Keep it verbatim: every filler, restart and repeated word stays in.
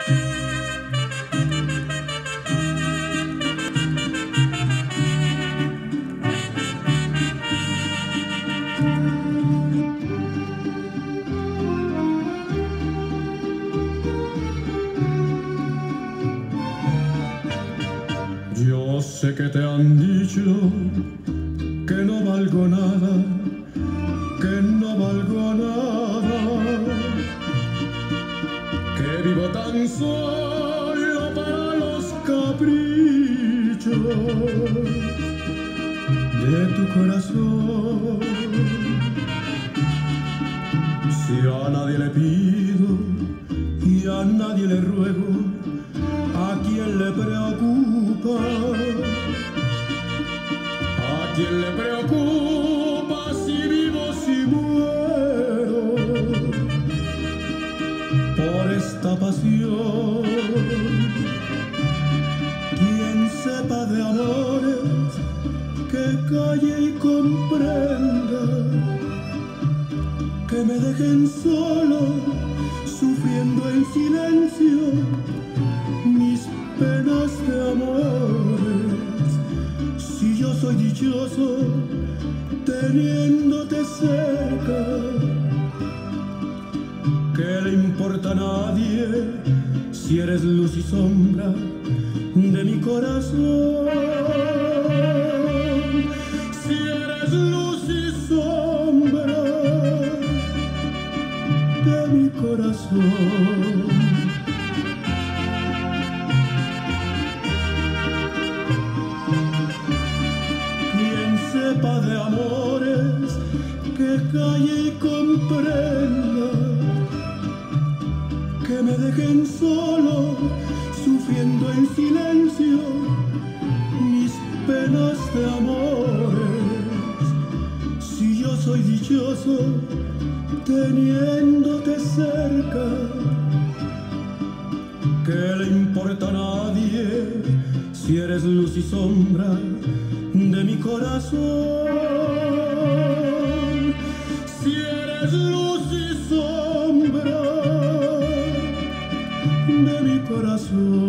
Yo sé que te han dicho que no valgo nada, que no valgo nada, que vivo tan solo para los caprichos de tu corazón. Si a nadie le pido y a nadie le ruego, ¿a quién le preocupa? ¿A quién le preocupa si vivo, si muero por esta pasión? Quien sepa de amores, que calle y comprenda, que me dejen solo, sufriendo en silencio mis penas de amores. Si yo soy dichoso teniéndote cerca, ¿qué le importa a nadie si eres luz y sombra de mi corazón? Si eres luz y sombra de mi corazón. Sepa de amores, que calle y comprenda, que me dejen solo, sufriendo en silencio mis penas de amores. Si yo soy dichoso teniéndote cerca, ¿qué le importa a nadie si eres luz y sombra de mi corazón? Si eres luz y sombra de mi corazón.